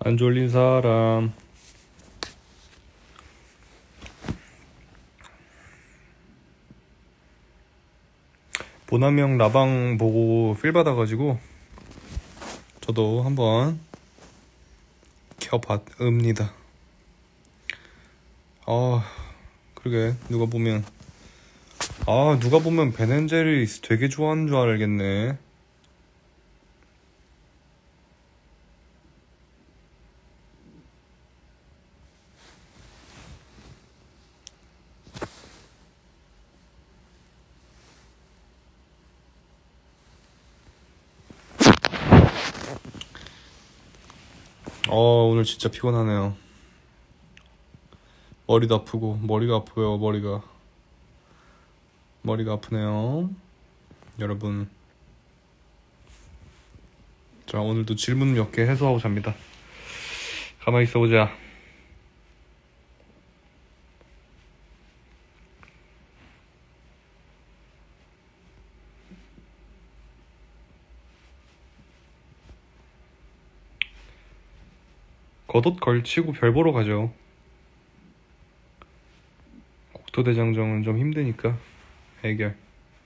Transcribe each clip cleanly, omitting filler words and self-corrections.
안 졸린 사람. 보남형 라방 보고 필 받아가지고 저도 한번 켜봤읍니다. 그러게 누가 보면 베넨젤이 되게 좋아하는 줄 알겠네. 오늘 진짜 피곤하네요. 머리도 아프고 머리가 아프요. 머리가 아프네요 여러분. 자, 오늘도 질문 몇 개 해소하고 잡니다. 가만히 있어보자. 겉옷 걸치고 별 보러 가죠. 국토대장정은 좀 힘드니까 해결.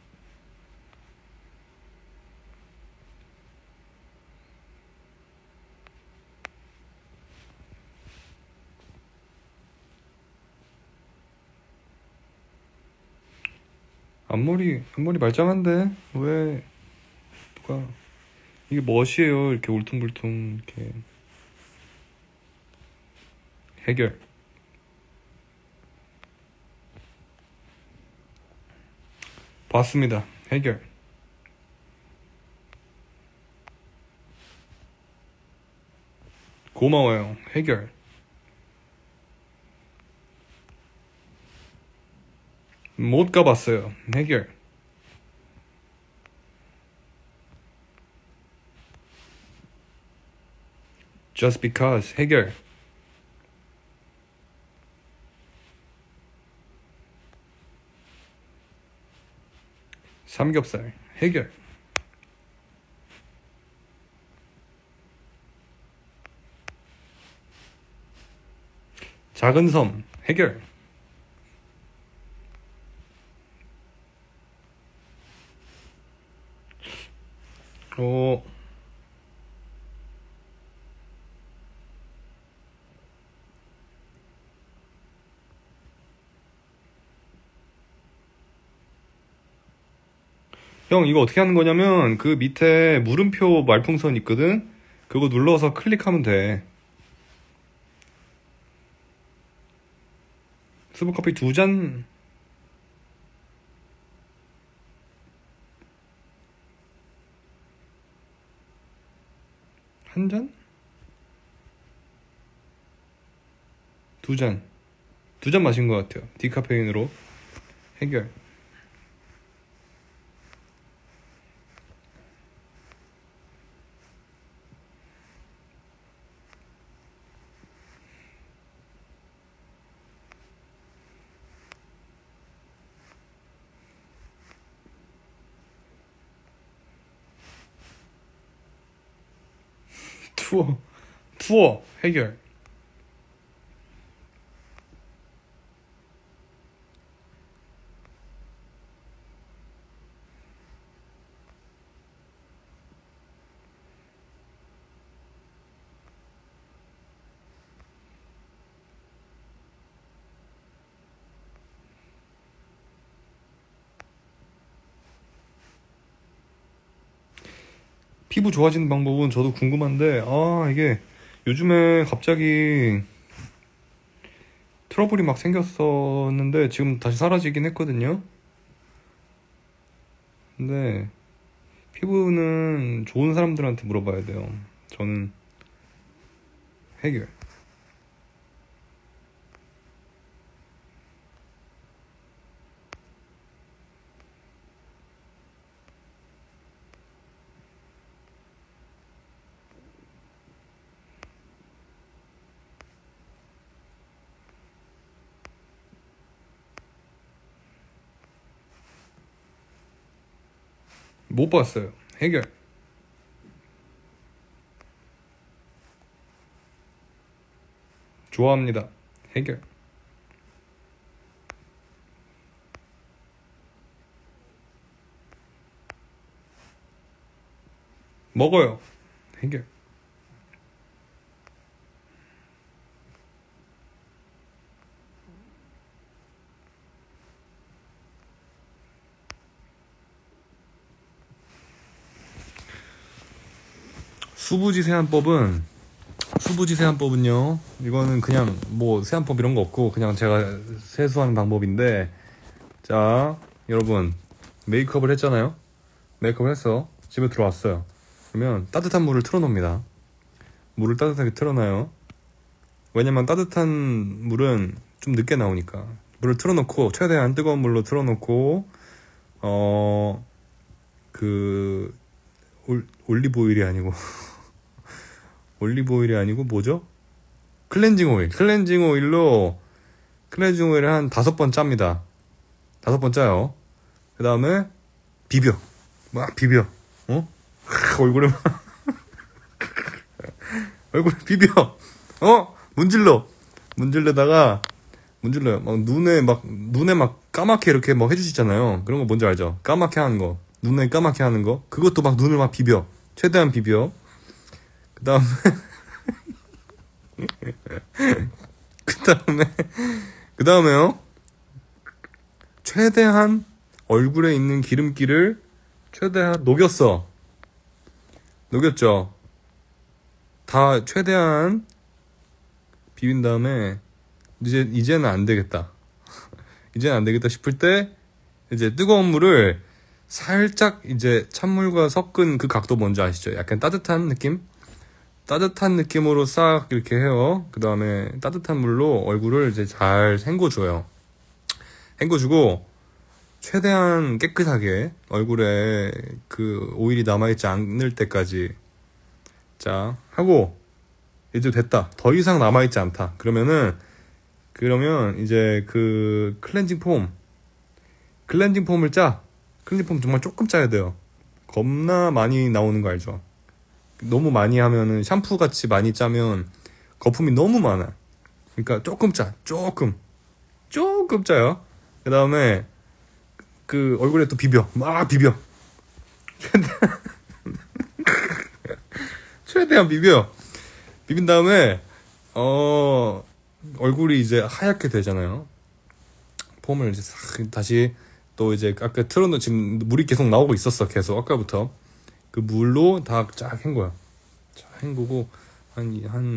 앞머리 말짱한데 왜 누가 이게 멋이에요. 이렇게 울퉁불퉁 이렇게. 해결. 봤습니다. 해결. 고마워요. 해결. 못 가봤어요. 해결. Just because. 해결. 삼겹살. 해결. 작은 섬. 해결. 형, 이거 어떻게 하는 거냐면 그 밑에 물음표 말풍선 있거든? 그거 눌러서 클릭하면 돼. 스모커피 2잔. 한 잔? 2잔. 2잔 마신 것 같아요. 디카페인으로. 해결. 투어. 해결. 피부 좋아지는 방법은 저도 궁금한데, 이게 요즘에 갑자기 트러블이 막 생겼었는데 지금 다시 사라지긴 했거든요. 근데 피부는 좋은 사람들한테 물어봐야 돼요. 저는 해결. 못 봤어요. 해결. 좋아합니다. 해결. 먹어요. 해결. 수부지 세안법은요, 이거는 그냥 뭐 세안법 이런 거 없고 그냥 제가 세수하는 방법인데, 자, 여러분 메이크업을 했잖아요. 메이크업을 했어. 집에 들어왔어요. 그러면 따뜻한 물을 틀어놓습니다. 물을 따뜻하게 틀어놔요. 왜냐면 따뜻한 물은 좀 늦게 나오니까. 물을 틀어놓고, 최대한 뜨거운 물로 틀어놓고, 그 올리브 오일이 아니고 뭐죠? 클렌징 오일을 한 5번 짭니다. 5번 짜요. 그 다음에 막 비벼. 얼굴에 비벼. 문질러요. 막 눈에 막 까맣게 이렇게 막 해주시잖아요. 그런 거 뭔지 알죠? 까맣게 하는 거. 눈에 까맣게 하는 거. 그것도 막 눈을 막 비벼. 최대한 비벼. 그 다음에요. 최대한 얼굴에 있는 기름기를 최대한 녹였죠? 다 최대한 비빈 다음에 이제는 안 되겠다. 이제는 안 되겠다 싶을 때 이제 뜨거운 물을 살짝 이제 찬물과 섞은 그 각도 뭔지 아시죠? 약간 따뜻한 느낌으로 싹 이렇게 해요. 그 다음에 따뜻한 물로 얼굴을 이제 잘 헹궈주고 최대한 깨끗하게 얼굴에 그 오일이 남아있지 않을 때까지, 자, 하고 이제 됐다. 더 이상 남아있지 않다. 그러면 이제 그 클렌징 폼을 짜. 클렌징 폼 정말 조금 짜야 돼요. 겁나 많이 나오는 거 알죠? 너무 많이 하면은, 샴푸같이 많이 짜면 거품이 너무 많아. 그러니까 조금 짜요. 그 다음에 그 얼굴에 또 막 비벼. 최대한 비빈 다음에 얼굴이 이제 하얗게 되잖아요. 폼을 이제 싹 다시 또 이제 아까 틀어놓은, 지금 물이 계속 나오고 있었어. 계속 아까부터 그 물로 다 쫙 헹궈요. 쫙 헹구고 한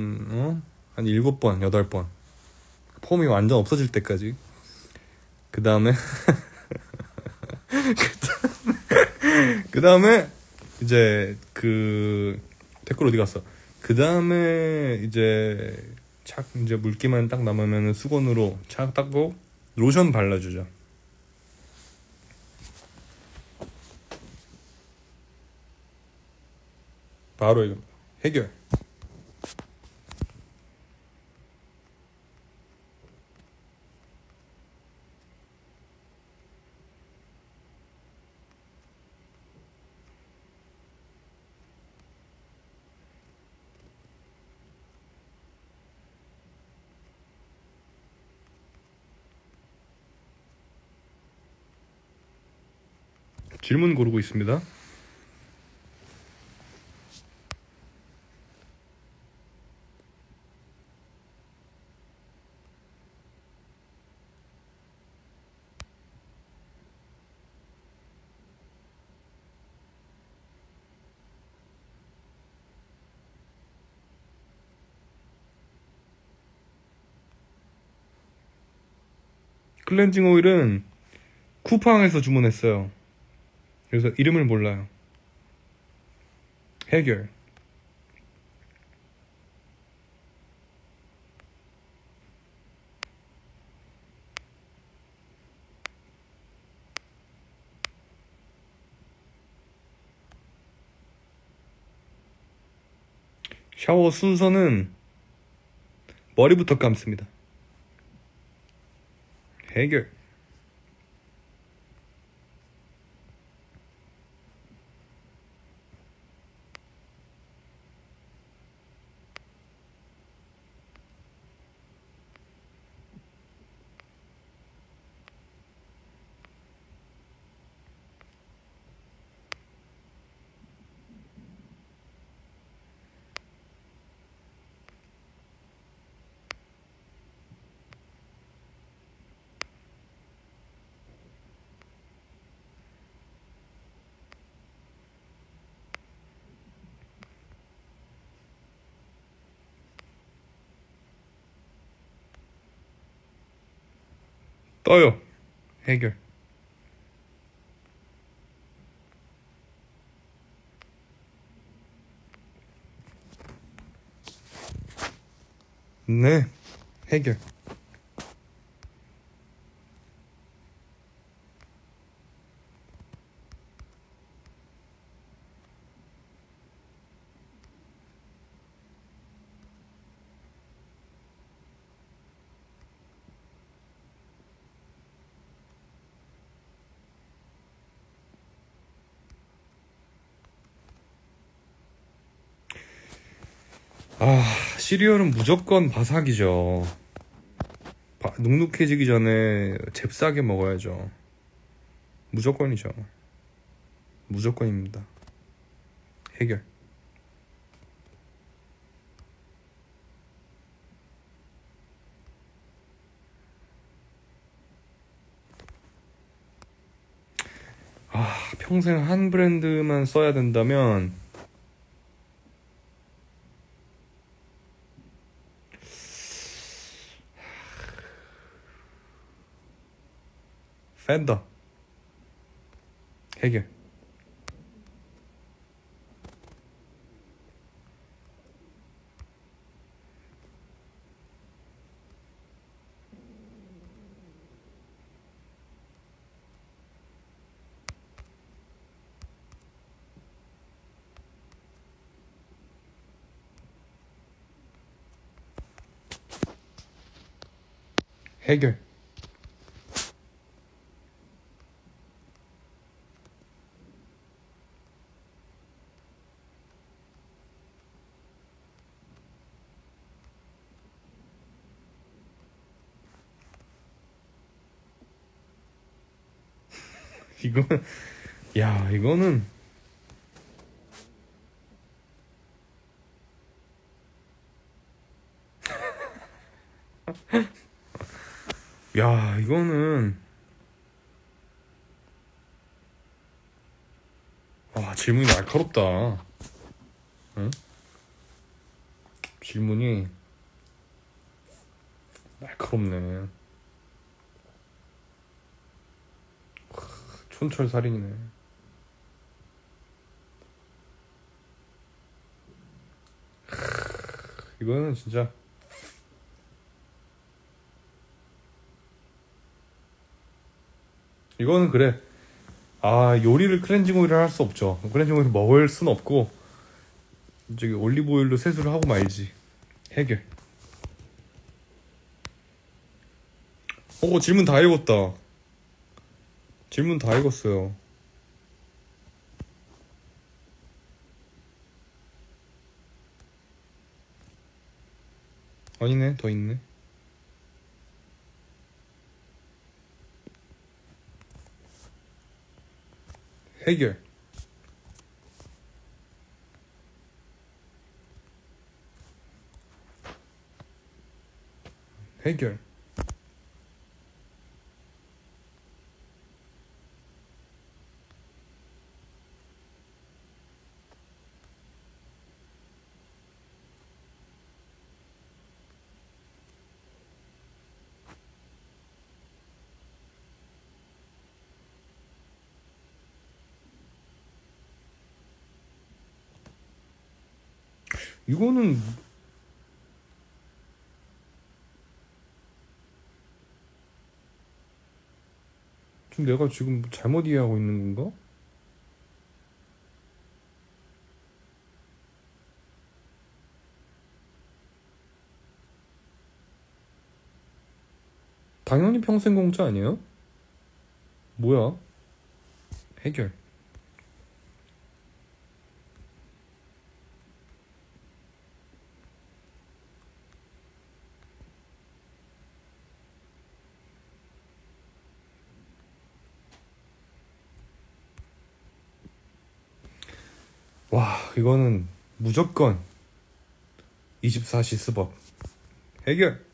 7번 8번 폼이 완전 없어질 때까지. 그 다음에 이제 그 댓글 어디 갔어? 그 다음에 이제 이제 물기만 딱 남으면 수건으로 착 닦고 로션 발라주죠. 바로 이거 해결. 질문 고르고 있습니다. 클렌징 오일은 쿠팡에서 주문했어요. 그래서 이름을 몰라요. 해결. 샤워 순서는 머리부터 감습니다. 해결. 떠요. 해결. 네, 해결. 시리얼은 무조건 바삭이죠. 눅눅해지기 전에 잽싸게 먹어야죠. 무조건이죠. 무조건입니다. 해결. 평생 한 브랜드만 써야 된다면 팬더. 해결. 해결. 이거는 야 이거는 야 이거는 와 질문이 날카롭다. 응? 질문이 날카롭네. 촌철살인이네. 이거는 진짜 이거는 그래. 요리를 클렌징 오일을 할 수 없죠. 클렌징 오일 먹을 순 없고 저기 올리브 오일로 세수를 하고 말지. 해결. 질문 다 읽었다. 질문 다 읽었어요. 아니네, 더 있네. 해결. 해결. 이거는 지금 내가 지금 잘못 이해하고 있는 건가? 당연히 평생 공짜 아니에요? 뭐야? 해결. 와, 이거는 무조건 24시 스벅. 해결.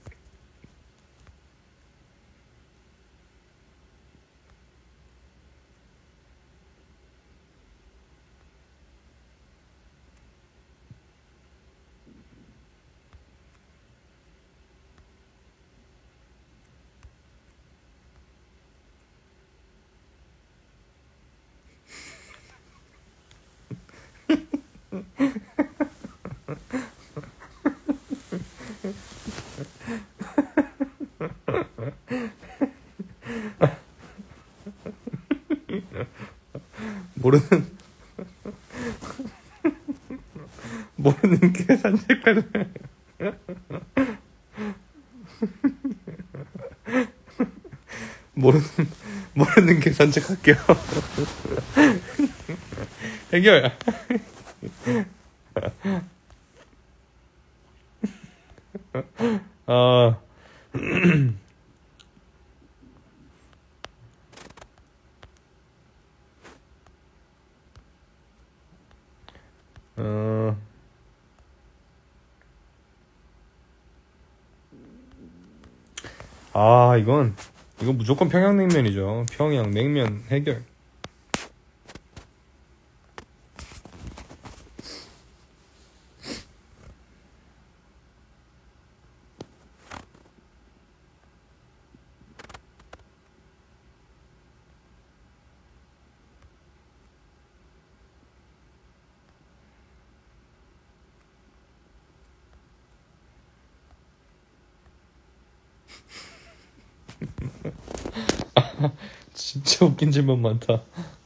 모르는 모르는 게 산책하는 모르는 모르는 게 산책할게요. 해결. 아, 어, 이건 무조건 평양냉면이죠. 평양냉면 해결. 진짜 웃긴 질문 많다.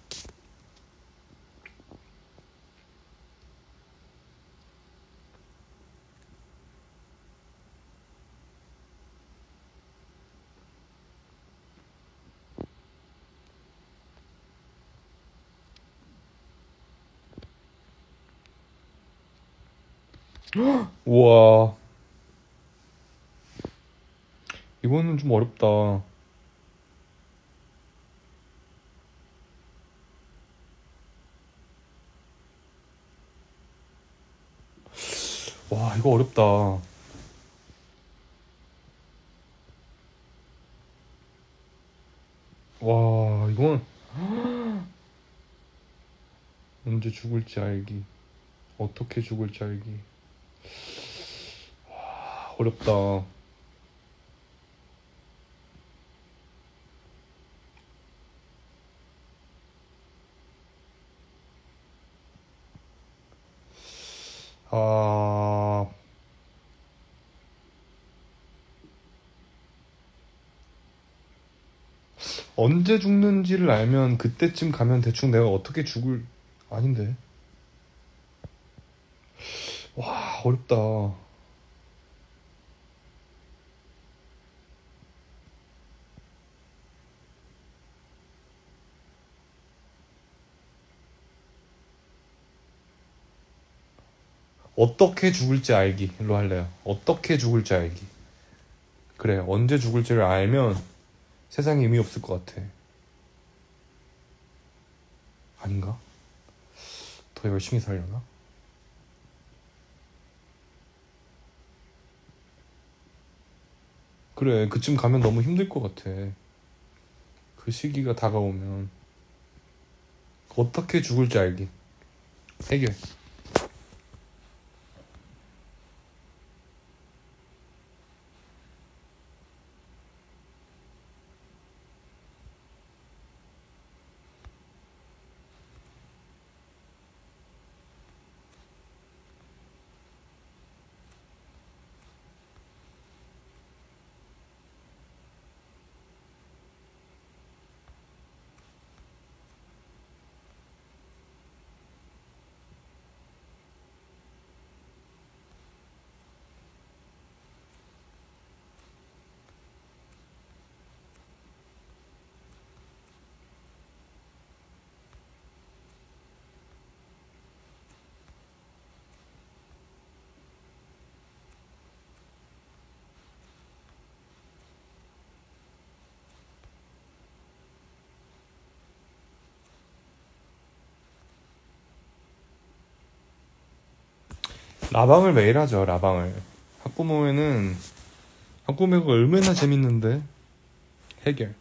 우와, 이거는 좀 어렵다. 와, 이거 어렵다. 와, 이건 언제 죽을지 알기. 어떻게 죽을지 알기. 어렵다. 아, 언제 죽는지를 알면 그때쯤 가면 대충 내가 어떻게 죽을, 아닌데. 와, 어렵다. 어떻게 죽을지 알기로 할래요. 어떻게 죽을지 알기. 그래, 언제 죽을지를 알면 세상에 의미 없을 것 같아. 아닌가? 더 열심히 살려나? 그래, 그쯤 가면 너무 힘들 것 같아. 그 시기가 다가오면. 어떻게 죽을지 알기. 해결. 라방을 매일 하죠, 라방을. 학부모가 얼마나 재밌는데. 해결.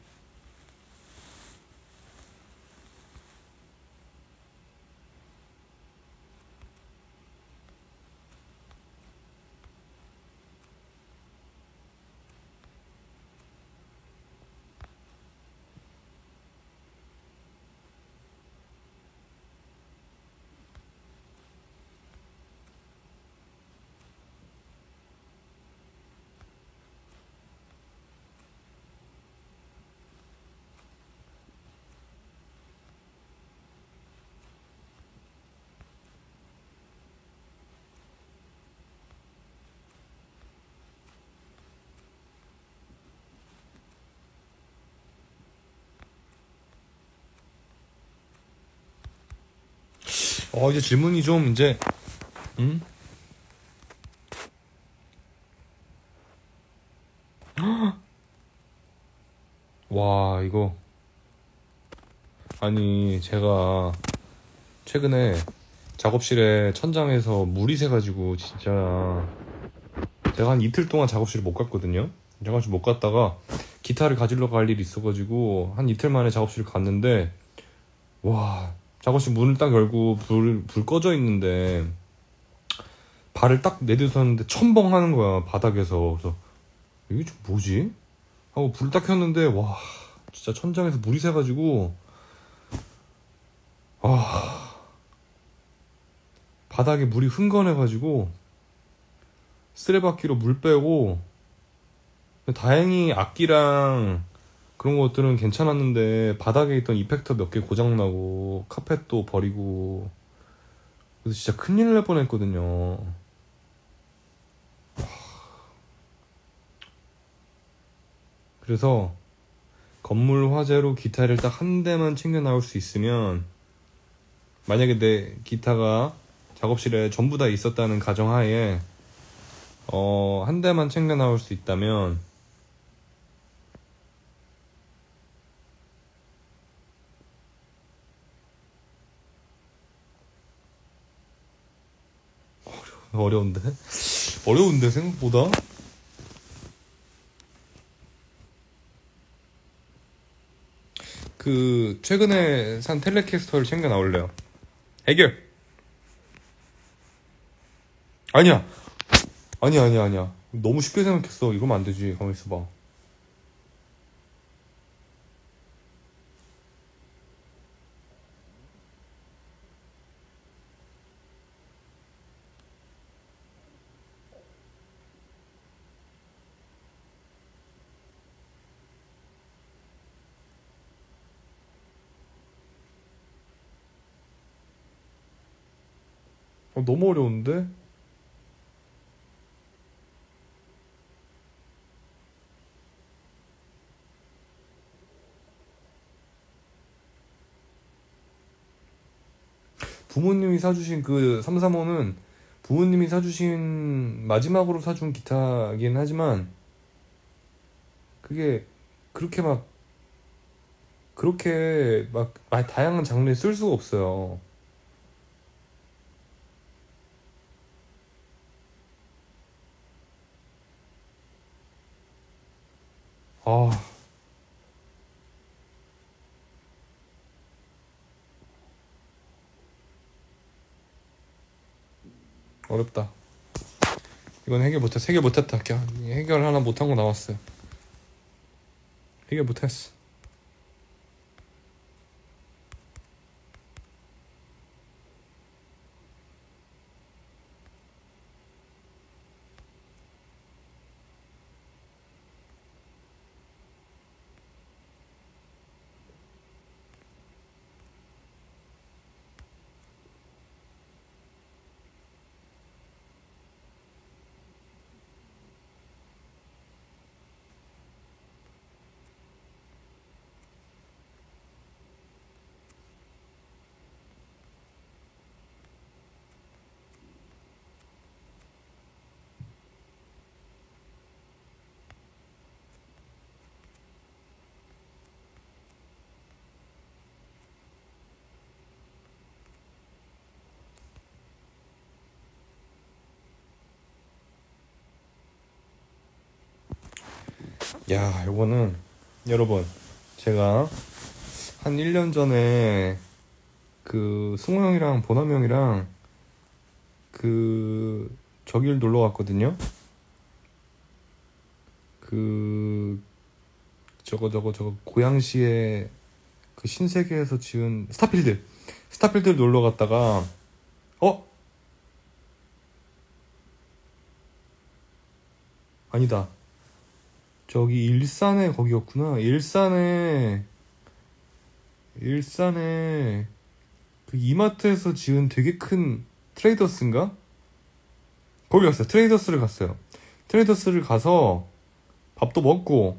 이제 질문이 좀 이제 와, 이거 아니 제가 최근에 작업실에 천장에서 물이 새가지고 진짜 제가 한 이틀 동안 작업실을 못 갔거든요. 작업실 못 갔다가 기타를 가지러 갈 일이 있어가지고 한 이틀 만에 작업실 갔는데, 와, 작업실 문을 딱 열고 불 꺼져 있는데 발을 딱 내딛었는데 첨벙 하는 거야, 바닥에서. 그래서 이게 좀 뭐지? 하고 불 딱 켰는데, 와, 진짜 천장에서 물이 새가지고 바닥에 물이 흥건해가지고 쓰레받기로 물 빼고, 다행히 악기랑 그런 것들은 괜찮았는데 바닥에 있던 이펙터 몇 개 고장나고 카펫도 버리고, 그래서 진짜 큰일 날 뻔했거든요. 그래서 건물 화재로 기타를 딱 한 대만 챙겨 나올 수 있으면, 만약에 내 기타가 작업실에 전부 다 있었다는 가정하에 한 대만 챙겨 나올 수 있다면 어려운데? 어려운데 생각보다? 그 최근에 산 텔레캐스터를 챙겨 나올래요. 해결. 아니야. 아니야. 너무 쉽게 생각했어. 이러면 안 되지. 가만히 있어봐. 너무 어려운데? 부모님이 사주신 그 335는 부모님이 사주신 마지막으로 사준 기타긴 하지만, 그게 그렇게 막 다양한 장르에 쓸 수가 없어요. 아, 어렵다. 이건 해결 못했어. 해결 못했다. 해결 하나 못한 거 나왔어요. 해결 못했어. 야, 이거는 여러분, 제가 한 1년 전에 그 승우 형이랑 보남 형이랑 그 저길 놀러 갔거든요. 그 저거 고양시에 그 신세계에서 지은 스타필드 놀러 갔다가, 아니다, 저기 일산에 거기였구나. 일산에 그 이마트에서 지은 되게 큰 트레이더스인가? 거기 갔어요. 트레이더스를 갔어요. 트레이더스를 가서 밥도 먹고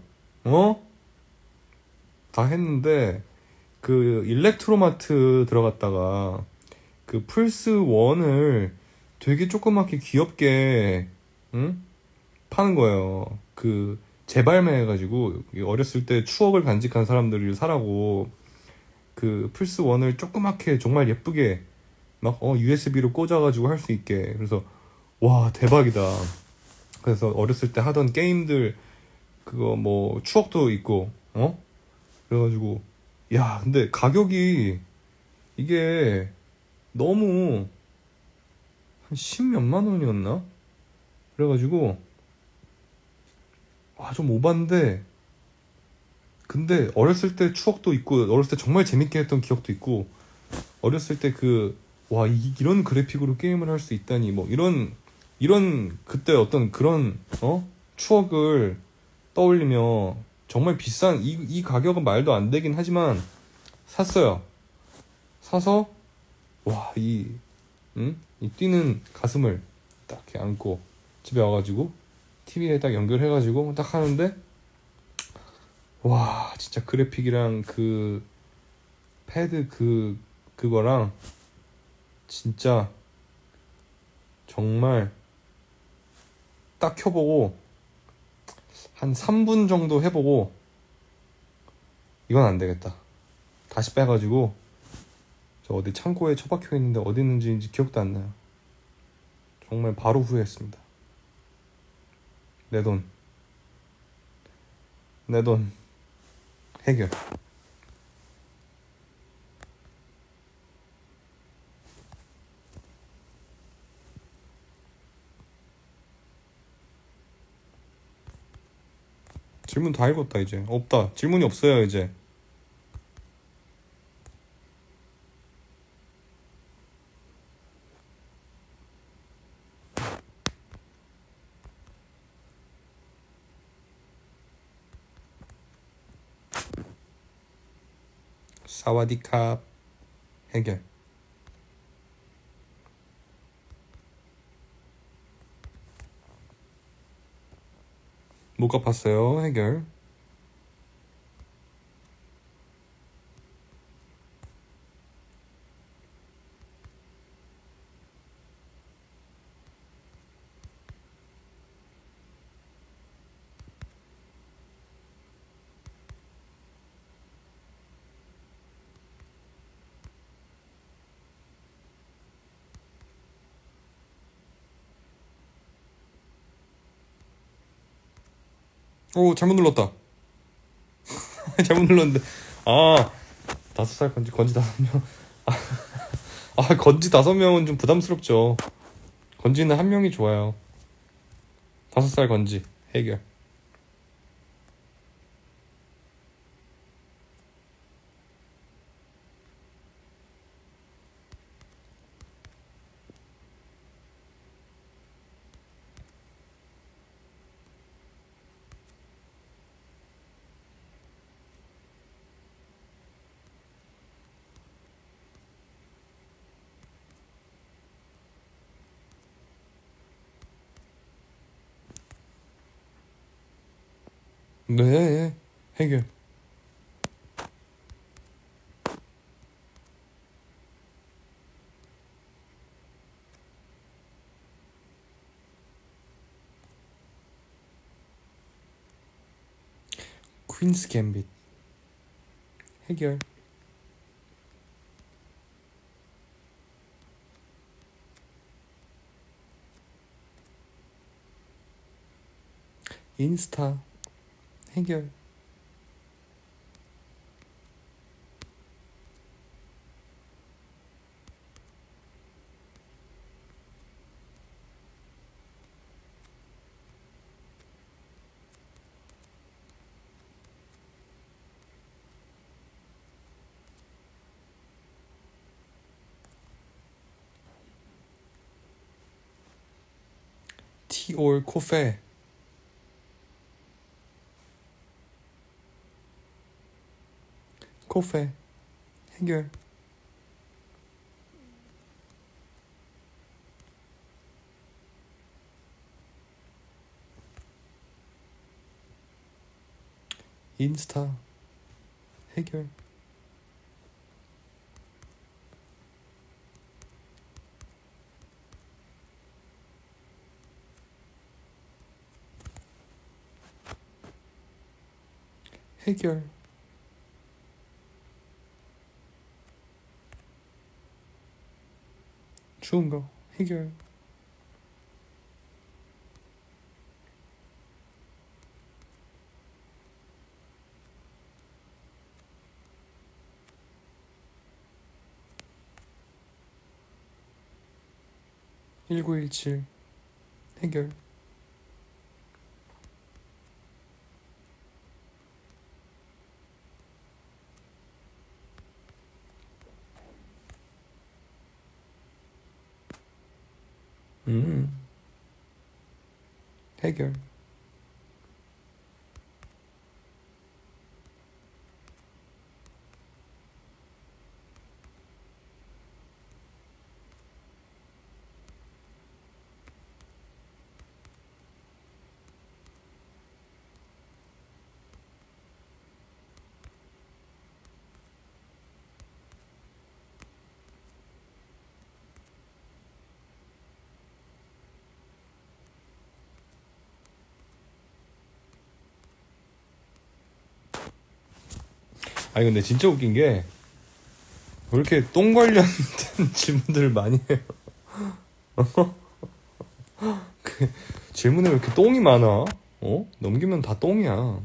다 했는데, 그 일렉트로마트 들어갔다가 그 플스 1을 되게 조그맣게 귀엽게 파는 거예요. 그 재발매해가지고 어렸을 때 추억을 간직한 사람들을 사라고 그 플스 1을 조그맣게 정말 예쁘게 막 USB로 꽂아가지고 할 수 있게. 그래서 와 대박이다. 그래서 어렸을 때 하던 게임들 그거 뭐 추억도 있고 그래가지고 야 근데 가격이 이게 너무 한 10몇만 원이었나? 그래가지고 좀 오반데 근데 어렸을 때 추억도 있고 어렸을 때 정말 재밌게 했던 기억도 있고 어렸을 때 이런 그래픽으로 게임을 할 수 있다니 뭐 이런 그때 어떤 그런 추억을 떠올리며 정말 비싼 이 가격은 말도 안 되긴 하지만 샀어요. 사서 이 뛰는 가슴을 딱 이렇게 안고 집에 와가지고 TV에 딱 연결해가지고 딱 하는데 와 진짜 그래픽이랑 그 패드 그거랑 진짜 정말 딱 켜보고 한 3분 정도 해보고 이건 안 되겠다. 다시 빼가지고 저 어디 창고에 처박혀 있는데 어디 있는지 기억도 안 나요. 정말 바로 후회했습니다. 내 돈 해결. 질문 다 읽었다. 이제 없다. 질문이 없어요 이제. 사와디캅 해결. 못 갚았어요 해결. 오 잘못 눌렀다. 잘못 눌렀는데 5살 건지 5명. 건지 5명은 좀 부담스럽죠. 건지는 1명이 좋아요. 5살 건지 해결. 네 해결. 퀸스 갬빗 해결. 인스타 해결. 티올 코페 해결. 인스타 해결. 해결. 추운 거 해결. (1917) 해결. 해결. 아니 근데 진짜 웃긴 게 왜 이렇게 똥 관련된 질문들을 많이 해요? 그 질문에 왜 이렇게 똥이 많아? 넘기면 다 똥이야.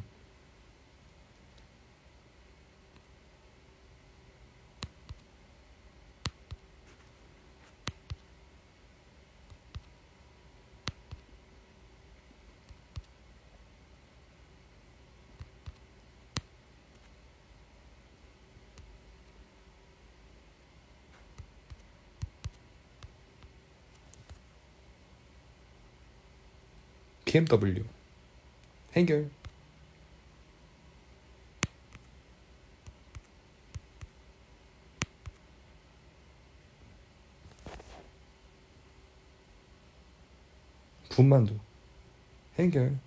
BMW 해결. 분만두 해결.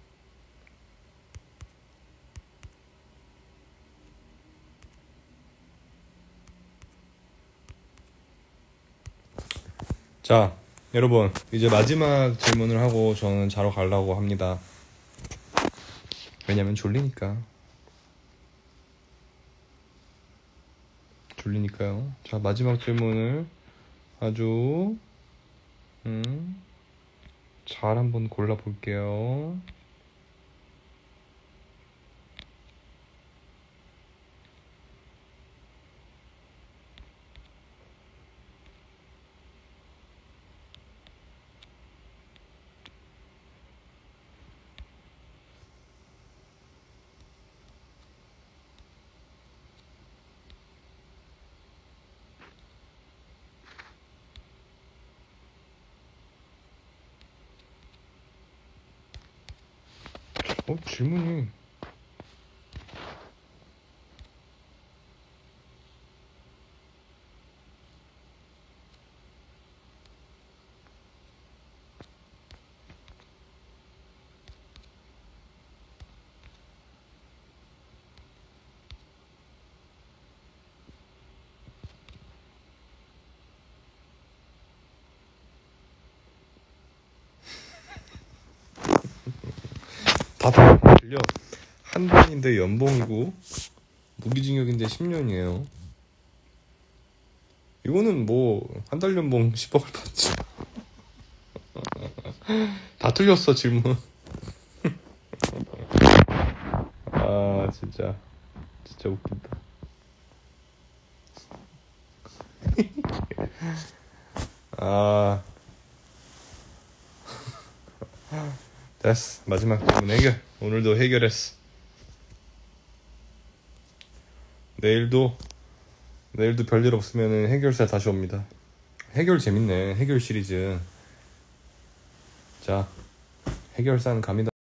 자, 여러분 이제 마지막 질문을 하고 저는 자러 가려고 합니다. 왜냐면 졸리니까요. 자, 마지막 질문을 아주 잘 한번 골라볼게요. 질문이 다 들려. 한 달인데 연봉이고 무기징역인데 10년이에요. 이거는 뭐 한 달 연봉 10억을 받지. 다 틀렸어 질문. 아 진짜 웃긴다. 아 됐어. 마지막 질문 해결. 오늘도 해결했어. 내일도 별일 없으면 해결사 다시 옵니다. 해결 재밌네. 해결 시리즈. 자, 해결사는 갑니다.